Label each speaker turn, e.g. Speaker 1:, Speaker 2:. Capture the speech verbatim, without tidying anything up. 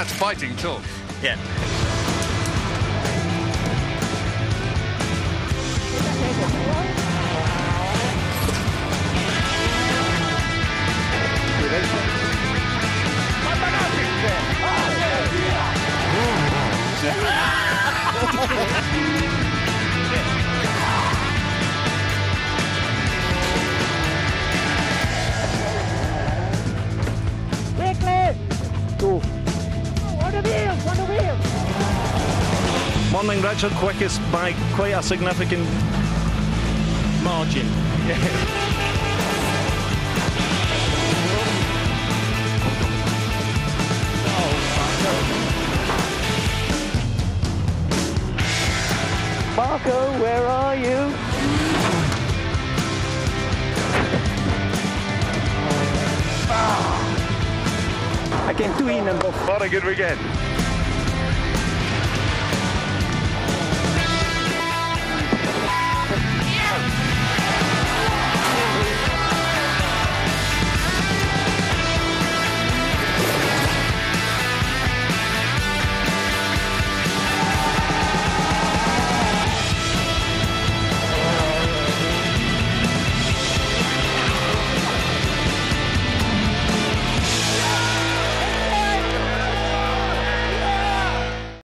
Speaker 1: That's fighting talk.
Speaker 2: Yeah.
Speaker 3: Go. On the wheels, on the wheels.
Speaker 4: Morning, Richard. Quickest by quite a significant margin.
Speaker 3: Marco, where are you? I came two in and both.
Speaker 4: What a good weekend.